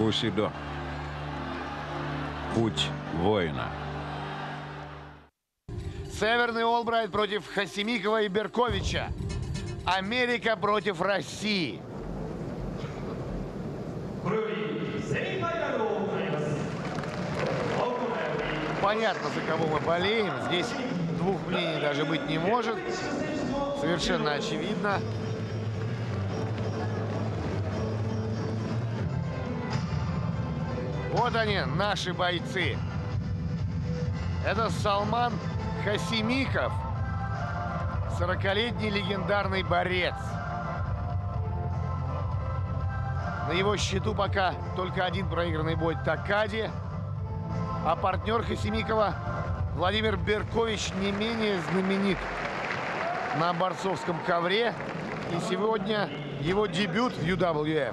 Бусидо. Путь воина. Северный Олбрайт против Хасимикова и Берковича. Америка против России. Понятно, за кого мы болеем. Здесь двух мнений даже быть не может. Совершенно очевидно. Вот они, наши бойцы. Это Салман Хасимиков, 40-летний легендарный борец. На его счету пока только один проигранный бой Такади, а партнер Хасимикова Владимир Беркович не менее знаменит на борцовском ковре. И сегодня его дебют в UWF.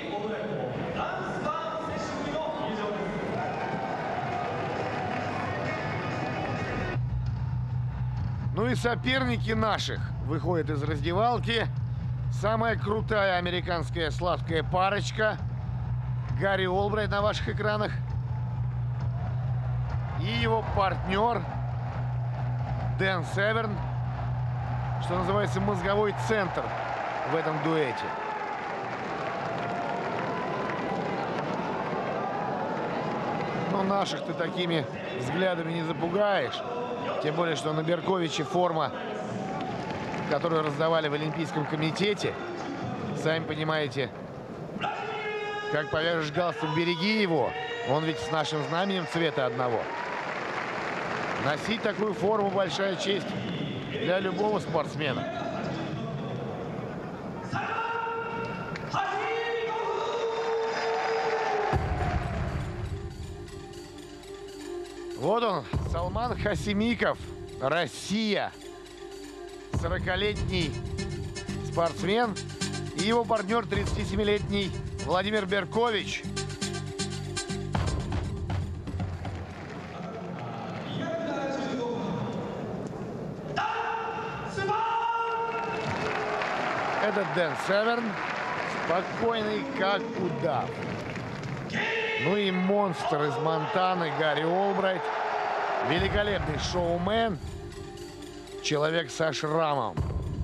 Ну и соперники наших выходят из раздевалки. Самая крутая американская сладкая парочка. Гарри Олбрайт на ваших экранах. И его партнер Дэн Северн, что называется, мозговой центр в этом дуэте. Но наших ты такими взглядами не запугаешь. Тем более, что на Берковиче форма, которую раздавали в Олимпийском комитете. Сами понимаете, как повяжешь галстук, береги его. Он ведь с нашим знаменем цвета одного. Носить такую форму — большая честь для любого спортсмена. Вот он, Салман Хасимиков, Россия. 40-летний спортсмен. И его партнер 37-летний Владимир Беркович. Это Дэн Северн, спокойный как удав. Ну и монстр из Монтаны Гарри Олбрайт. Великолепный шоумен. Человек со шрамом.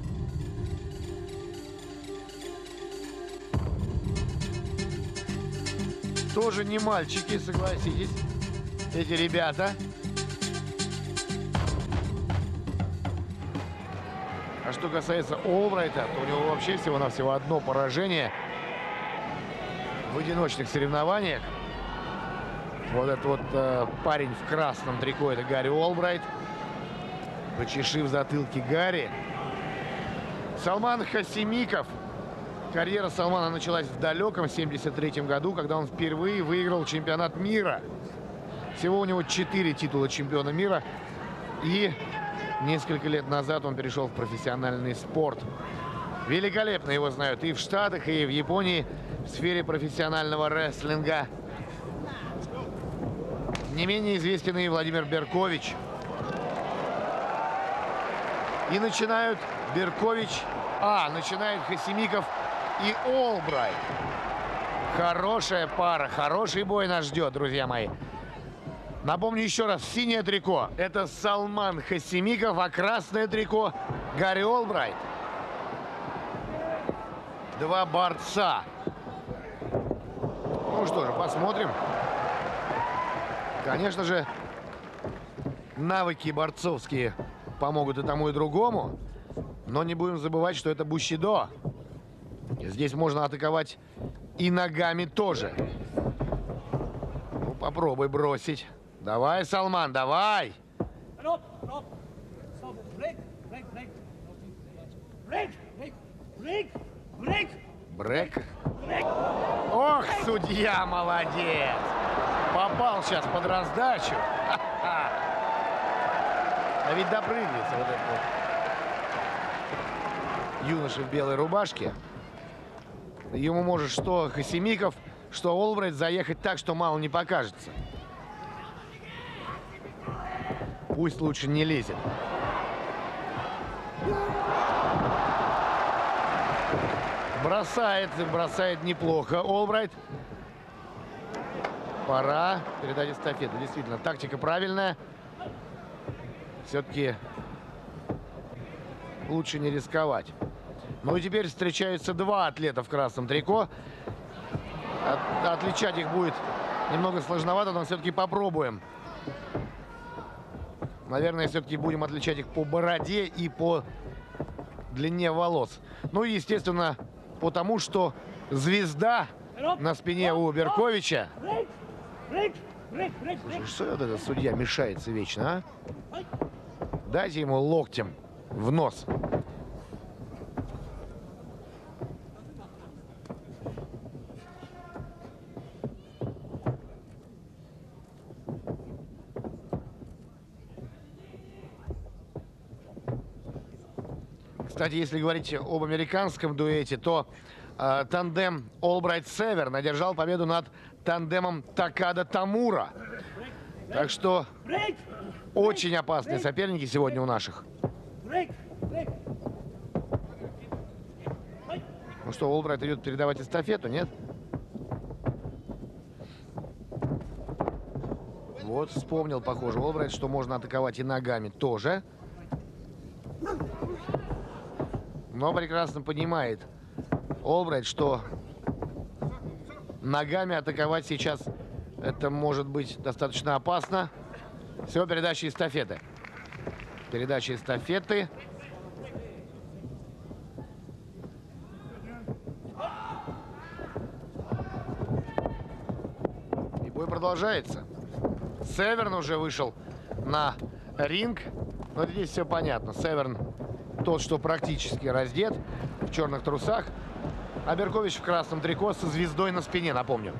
Тоже не мальчики, согласитесь, эти ребята. А что касается Олбрайта, то у него вообще всего-навсего одно поражение в одиночных соревнованиях. Вот этот вот парень в красном трико — это Гарри Олбрайт. Почешив затылки Гарри. Салман Хасимиков. Карьера Салмана началась в далеком 1973 году, когда он впервые выиграл чемпионат мира. Всего у него 4 титула чемпиона мира. И несколько лет назад он перешел в профессиональный спорт. Великолепно его знают и в Штатах, и в Японии в сфере профессионального рестлинга. Не менее известен и Владимир Беркович. И начинают начинают Хасимиков и Олбрайт. Хорошая пара, хороший бой нас ждет, друзья мои. Напомню еще раз, синее трико — это Салман Хасимиков, а красное трико — Гарри Олбрайт. Два борца. Ну что же, посмотрим. Конечно же, навыки борцовские помогут и тому, и другому. Но не будем забывать, что это бусидо. Здесь можно атаковать и ногами тоже. Ну, попробуй бросить. Давай, Салман, давай! Брейк. Ох, судья, молодец! Попал сейчас под раздачу. Ха-ха. А ведь допрыгнется вот этот вот юноша в белой рубашке. Ему может что Хасимиков, что Олбрайт заехать так, что мало не покажется. Пусть лучше не лезет. Бросает неплохо Олбрайт. Пора передать эстафету. Действительно, тактика правильная. Все-таки лучше не рисковать. Ну и теперь встречаются два атлета в красном трико. Отличать их будет немного сложновато, но все-таки попробуем. Наверное, все-таки будем отличать их по бороде и по длине волос. Ну и, естественно, потому что звезда на спине у Берковича. Слушай, что вот этот судья мешается вечно, а? Дайте ему локтем в нос. Кстати, если говорить об американском дуэте, то тандем Олбрайт-Северн одержал победу над тандемом Такада-Тамура. Так что очень опасные соперники сегодня у наших. Ну что, Олбрайт идет передавать эстафету, нет? Вот, вспомнил, похоже, Олбрайт, что можно атаковать и ногами тоже. Но прекрасно понимает Олбрайт, что ногами атаковать сейчас это может быть достаточно опасно. Все, передача эстафеты. Передача эстафеты. И бой продолжается. Северн уже вышел на ринг. Но здесь все понятно. Северн тот, что практически раздет, в черных трусах. А Беркович в красном трико со звездой на спине, напомню.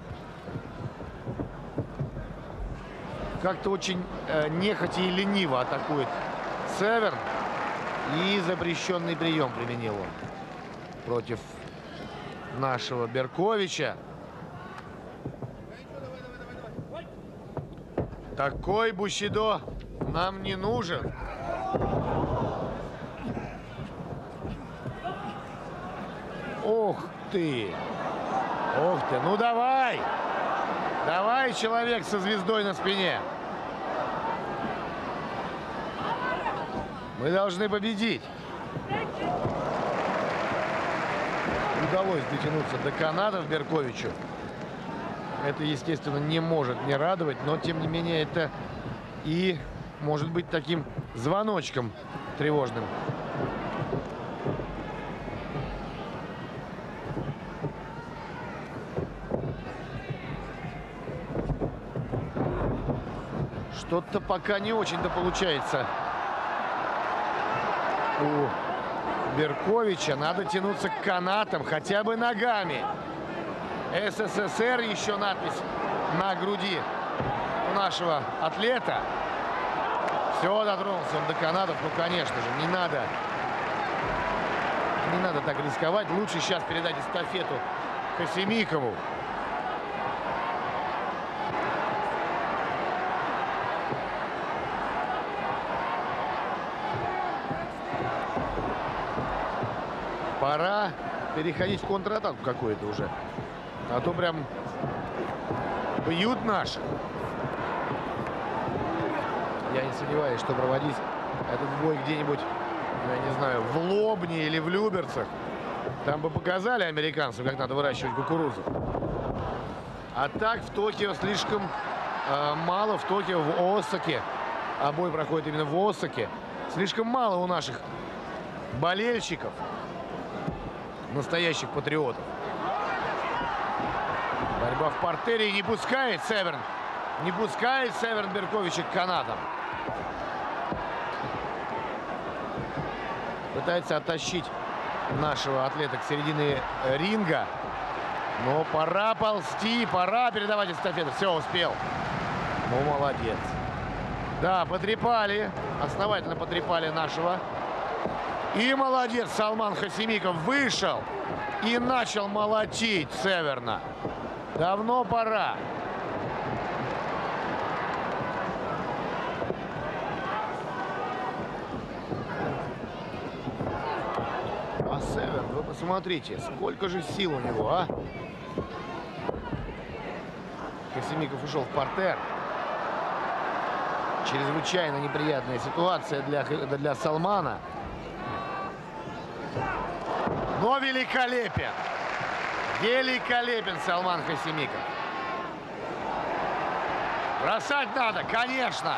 Как-то очень нехотя и лениво атакует Северн. И запрещенный прием применил он против нашего Берковича. Такой бусидо нам не нужен. Ох ты! Ох ты! Ну давай! Давай, человек со звездой на спине! Мы должны победить! Удалось дотянуться до канатов Берковичу. Это, естественно, не может не радовать, но, тем не менее, это и может быть таким звоночком тревожным. Что-то пока не очень-то получается у Берковича. Надо тянуться к канатам, хотя бы ногами. СССР, еще надпись на груди у нашего атлета. Все, дотронулся он до канатов. Ну, конечно же, не надо так рисковать. Лучше сейчас передать эстафету Хасимикову. Пора переходить в контратаку какую-то уже. А то прям бьют наши. Я не сомневаюсь, что проводить этот бой где-нибудь, я не знаю, в Лобне или в Люберцах. Там бы показали американцам, как надо выращивать кукурузу. А так в Токио слишком мало. В Токио, в Осаке. А бой проходит именно в Осаке. Слишком мало у наших болельщиков. Настоящих патриотов. Борьба в партере. Не пускает Северн. Не пускает Северн Берковича к канатам. Пытается оттащить нашего атлета к середине ринга. Но пора ползти. Пора передавать эстафету. Все, успел. Ну, молодец. Да, потрепали. Основательно потрепали нашего. И молодец, Салман Хасимиков вышел и начал молотить Северна. Давно пора. А Северн, вы посмотрите, сколько же сил у него, а? Хасимиков ушел в партер. Чрезвычайно неприятная ситуация для Салмана. Но великолепен. Великолепен Салман Хасимиков. Бросать надо, конечно.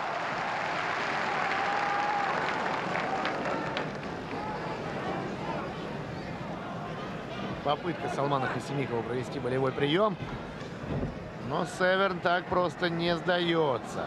Попытка Салмана Хасимикова провести болевой прием. Но Северн так просто не сдается.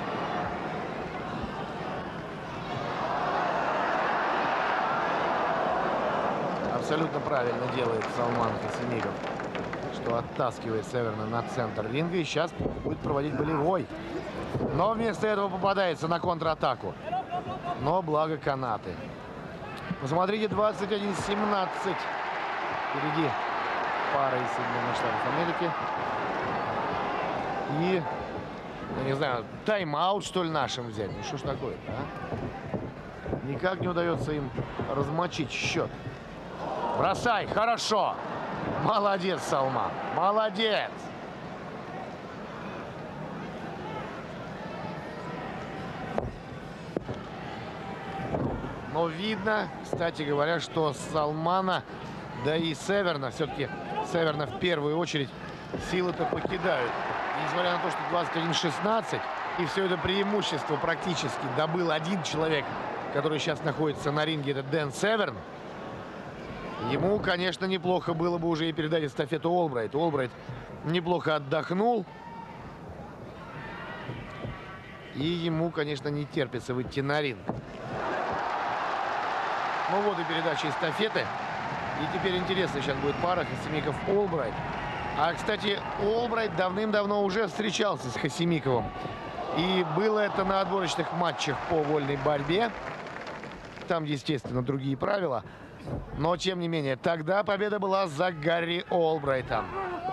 Абсолютно правильно делает Салман Хасимиков, что оттаскивает Северна на центр ринга и сейчас будет проводить болевой. Но вместо этого попадается на контратаку. Но благо канаты. Посмотрите, 21-17. Впереди пара из Соединенных Штатов Америки. И, я не знаю, тайм-аут, что ли, нашим взять? Ну что ж такое-то, а? Никак не удается им размочить счет. Бросай, хорошо. Молодец, Салман. Молодец. Но видно, кстати говоря, что Салмана, да и Северна, все-таки Северна в первую очередь, силы-то покидают. Несмотря на то, что 21-16, и все это преимущество практически добыл один человек, который сейчас находится на ринге, это Дэн Северн. Ему, конечно, неплохо было бы уже и передать эстафету Олбрайту. Олбрайт неплохо отдохнул. И ему, конечно, не терпится выйти на ринг. Ну вот и передача эстафеты. И теперь интересно сейчас будет пара Хасимиков-Олбрайт. А, кстати, Олбрайт давным-давно уже встречался с Хасимиковым. И было это на отборочных матчах по вольной борьбе. Там, естественно, другие правила. Но, тем не менее, тогда победа была за Гарри Олбрайтом.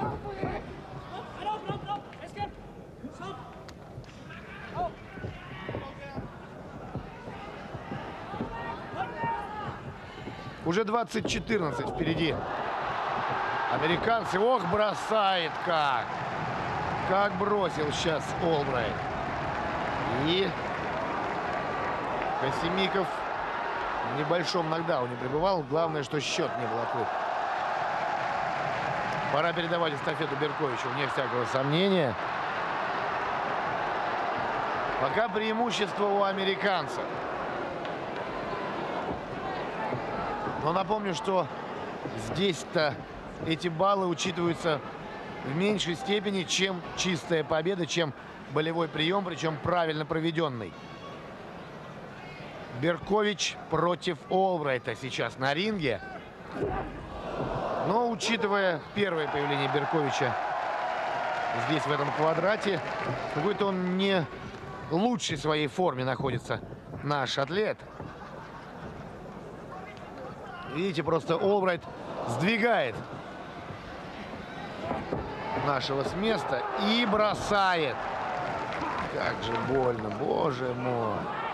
Уже 20-14 впереди. Американцы, ох, бросает как. Как бросил сейчас Олбрайт. И Хасимиков в небольшом нокдауне пребывал. Главное, что счет не был открыт. Пора передавать эстафету Берковичу, вне всякого сомнения. Пока преимущество у американцев. Но напомню, что здесь-то эти баллы учитываются в меньшей степени, чем чистая победа, чем болевой прием, причем правильно проведенный. Беркович против Олбрайта сейчас на ринге. Но, учитывая первое появление Берковича здесь, в этом квадрате, какой-то он не в лучшей своей форме находится наш атлет. Видите, просто Олбрайт сдвигает нашего с места и бросает. Как же больно, боже мой.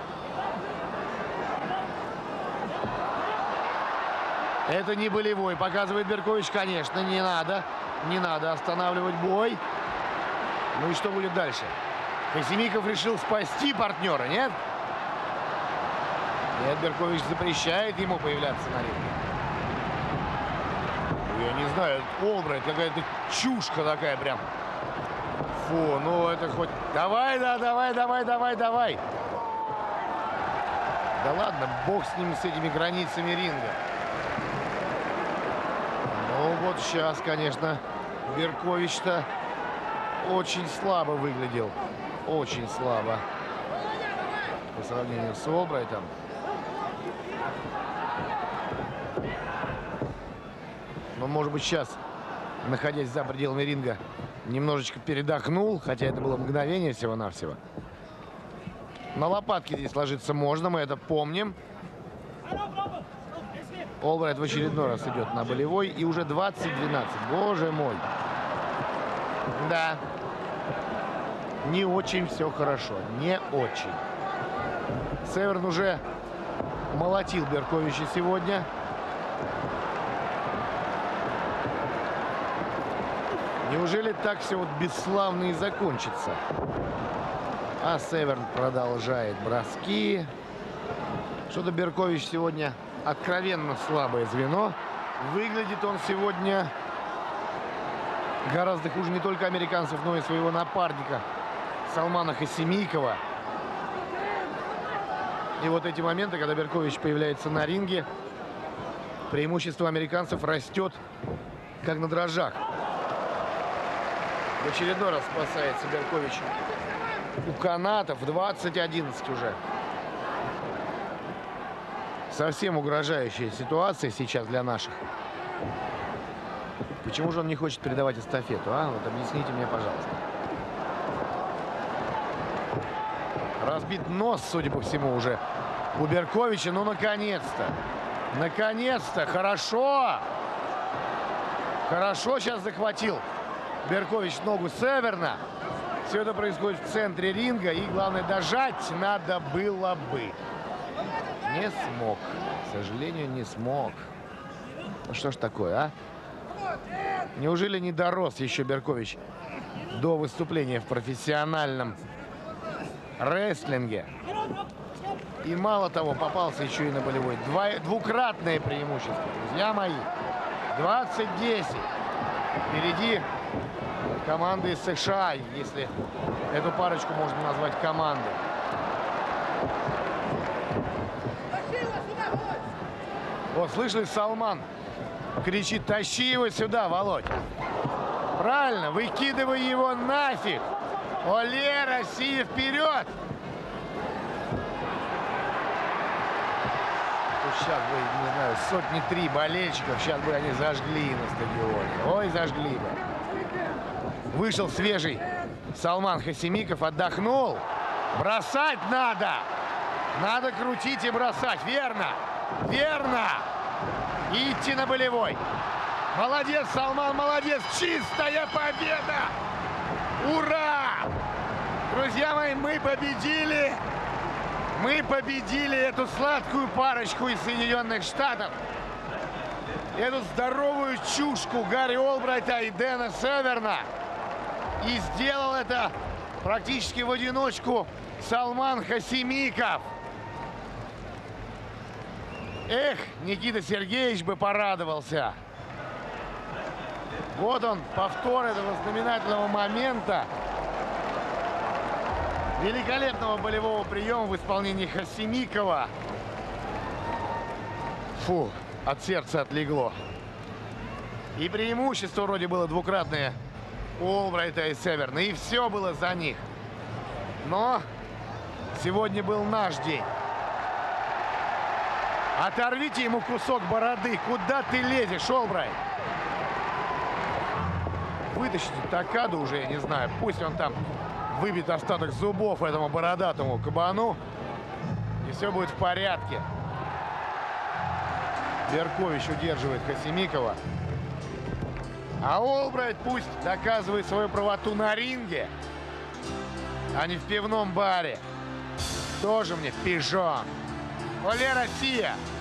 Это не болевой, показывает Беркович, конечно, не надо останавливать бой. Ну и что будет дальше? Хасимиков решил спасти партнера, нет? Нет, Беркович запрещает ему появляться на ринге. Я не знаю, Олбрайт какая-то чушка такая прям. Фу, ну это хоть... Давай, да, давай. Да ладно, бог с ними, с этими границами ринга. Ну вот сейчас, конечно, Беркович-то очень слабо выглядел. Очень слабо. По сравнению с Олбрайтом. Но, может быть, сейчас, находясь за пределами ринга, немножечко передохнул. Хотя это было мгновение всего-навсего. На лопатки здесь ложиться можно, мы это помним. Олбрайт в очередной раз идет на болевой. И уже 20-12. Боже мой. Да. Не очень все хорошо. Не очень. Северн уже молотил Берковича сегодня. Неужели так все вот бесславно и закончится? А Северн продолжает броски. Что-то Беркович сегодня откровенно слабое звено. Выглядит он сегодня гораздо хуже не только американцев, но и своего напарника Салмана Хасимикова. И вот эти моменты, когда Беркович появляется на ринге, преимущество американцев растет как на дрожжах. В очередной раз спасается Беркович у канатов. 20-11 уже. Совсем угрожающая ситуация сейчас для наших. Почему же он не хочет передавать эстафету, а? Вот объясните мне, пожалуйста. Разбит нос, судя по всему, уже у Берковича. Ну, наконец-то. Наконец-то. Хорошо. Хорошо сейчас захватил Беркович ногу Северна. Все это происходит в центре ринга. И, главное, дожать надо было бы. Не смог. К сожалению, не смог. Ну, что ж такое, а? Неужели не дорос еще Беркович до выступления в профессиональном рестлинге? И мало того, попался еще и на болевой. Двукратное преимущество, друзья мои. 20-10. Впереди команды из США, если эту парочку можно назвать командой. Вот, слышали, Салман кричит: тащи его сюда, Володь. Правильно, выкидывай его нафиг. Оле, Россия, вперед! Сейчас бы, не знаю, сотни 3 болельщиков, сейчас бы они зажгли на стадионе. Ой, зажгли бы. Вышел свежий Салман Хасимиков, отдохнул. Бросать надо. Надо крутить и бросать. Верно. Верно. И идти на болевой. Молодец, Салман, молодец. Чистая победа. Ура! Друзья мои, мы победили. Мы победили эту сладкую парочку из Соединенных Штатов. Эту здоровую чушку Гарри Олбрайта и Дэна Северна. И сделал это практически в одиночку Салман Хасимиков. Эх, Никита Сергеевич бы порадовался. Вот он, повтор этого знаменательного момента. Великолепного болевого приема в исполнении Хасимикова. Фу, от сердца отлегло. И преимущество вроде было двукратное у Олбрайта и Северна. И все было за них. Но сегодня был наш день. Оторвите ему кусок бороды. Куда ты лезешь, Олбрайт? Вытащите Такаду уже, я не знаю. Пусть он там выбит остаток зубов этому бородатому кабану. И все будет в порядке. Беркович удерживает Хасимикова. А Олбрайт пусть доказывает свою правоту на ринге, а не в пивном баре. Тоже мне пижон. Оле, Россия!